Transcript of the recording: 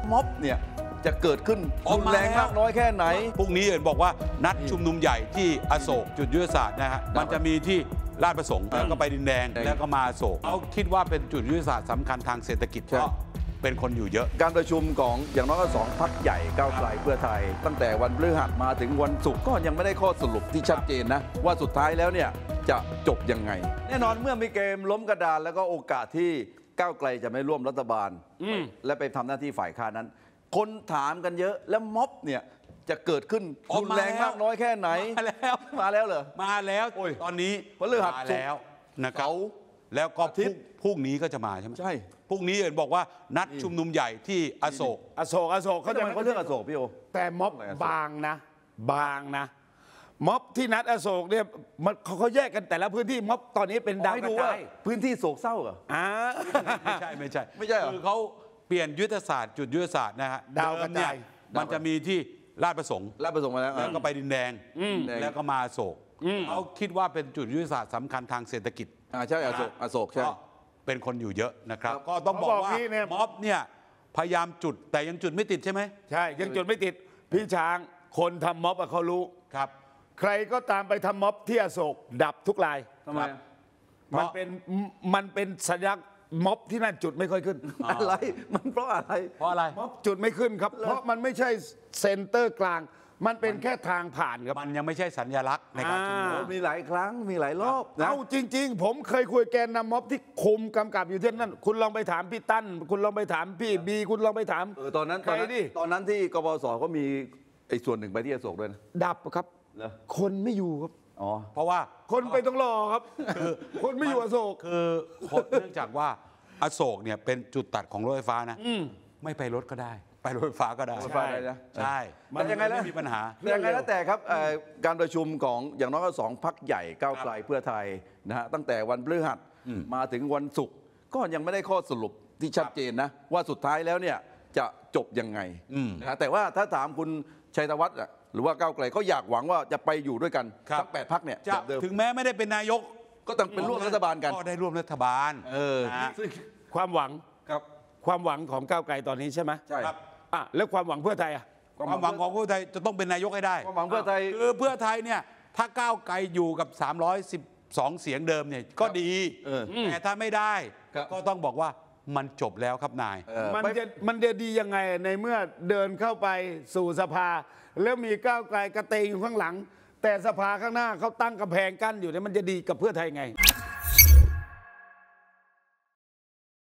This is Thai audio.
ม็อบเนี่ยจะเกิดขึ้นรุนแรงมากน้อยแค่ไหนพรุ่งนี้เห็นบอกว่านัดชุมนุมใหญ่ที่อโศกจุดยุทธศาสตร์นะฮะมันจะมีที่ราชประสงค์แล้วก็ไปดินแดงแล้วก็มาอโศกเขาคิดว่าเป็นจุดยุทธศาสตร์สำคัญทางเศรษฐกิจเพราะเป็นคนอยู่เยอะการประชุมของอย่างน้อยก็2 พรรคใหญ่ก้าวไกลเพื่อไทยตั้งแต่วันพฤหัสมาถึงวันศุกร์ก็ยังไม่ได้ข้อสรุปที่ชัดเจนนะว่าสุดท้ายแล้วเนี่ยจะจบยังไงแน่นอนเมื่อมีเกมล้มกระดานแล้วก็โอกาสที่ก้าวไกลจะไม่ร่วมรัฐบาลและไปทำหน้าที่ฝ่ายค้านนั้นคนถามกันเยอะแล้วม็อบเนี่ยจะเกิดขึ้นรุนแรงมากน้อยแค่ไหนมาแล้วเหรอมาแล้วตอนนี้พฤหัสแล้วนะครับแล้วก็พรุ่งนี้ก็จะมาใช่ไหมใช่พรุ่งนี้เห็นบอกว่านัดชุมนุมใหญ่ที่อโศกเขาจะเรื่องอโศกพี่โอแต่ม็อบบางนะม็อบที่นัดอโศกเนี่ยเขาแยกกันแต่ละพื้นที่ม็อบตอนนี้เป็นดาวกระจายพื้นที่โศกเศร้าเหรอไม่ใช่คือเขาเปลี่ยนยุทธศาสตร์จุดยุทธศาสตร์นะฮะดาวกระจายมันจะมีที่ราชประสงค์มาแล้วก็ไปดินแดงแล้วก็มาอโศกเขาคิดว่าเป็นจุดยุทธศาสตร์สำคัญทางเศรษฐกิจใช่อโศกใช่เป็นคนอยู่เยอะนะครับก็ต้องบอกว่าม็อบเนี่ยพยายามจุดแต่ยังจุดไม่ติดใช่ไหมใช่ยังจุดไม่ติดพี่ช้างคนทำม็อบเขารู้ครับใครก็ตามไปทำม็อบที่อโศกดับทุกรายทำไมมันเป็นสัญลักษณ์ม็อบที่นั่นจุดไม่ค่อยขึ้นอะไรมันเพราะอะไรม็อบจุดไม่ขึ้นครับเพราะมันไม่ใช่เซ็นเตอร์กลางมันเป็นแค่ทางผ่านครับมันยังไม่ใช่สัญลักษณ์ในการชุมนุมมีหลายครั้งมีหลายรอบนะจริงๆผมเคยคุยแกนนำม็อบที่คุมกำกับอยู่ที่นั่นคุณลองไปถามพี่ตั้นคุณลองไปถามพี่บีคุณลองไปถามตอนนั้นที่กบส.ก็มีไอ้ส่วนหนึ่งไปที่อโศกด้วยนะดับครับคนไม่อยู่ครับเพราะว่าคนไปต้องรอครับคนไม่อยู่อโศกคือเนื่องจากว่าอโศกเนี่ยเป็นจุดตัดของรถไฟฟ้านะไม่ไปรถก็ได้ไปรถไฟฟ้าก็ได้ใช่มันยังไงแล้วมีปัญหายังไงแล้วแต่ครับการประชุมของอย่างน้อยก็2 พรรคใหญ่ก้าวไกลเพื่อไทยนะฮะตั้งแต่วันพฤหัสมาถึงวันศุกร์ก็ยังไม่ได้ข้อสรุปที่ชัดเจนนะว่าสุดท้ายแล้วเนี่ยจะจบยังไงนะแต่ว่าถ้าถามคุณชัยธวัฒน์หรือว่าก้าวไกลก็อยากหวังว่าจะไปอยู่ด้วยกันทั้ง8 พรรคเนี่ยถึงแม้ไม่ได้เป็นนายกก็ต้องเป็นร่วมรัฐบาลกันก็ได้ร่วมรัฐบาลความหวังความหวังของก้าวไกลตอนนี้ใช่ไหมใช่ครับแล้วความหวังเพื่อไทยความหวังของเพื่อไทยจะต้องเป็นนายกให้ได้ความหวังเพื่อไทยคือเพื่อไทยเนี่ยถ้าก้าวไกลอยู่กับ312 เสียงเดิมเนี่ยก็ดีแต่ถ้าไม่ได้ก็ต้องบอกว่ามันจบแล้วครับนายมันจะดียังไงในเมื่อเดินเข้าไปสู่สภาแล้วมีก้าวไกลกระเตงอยู่ข้างหลังแต่สภาข้างหน้าเขาตั้งกำแพงกั้นอยู่เนี่ยมันจะดีกับเพื่อไทยไง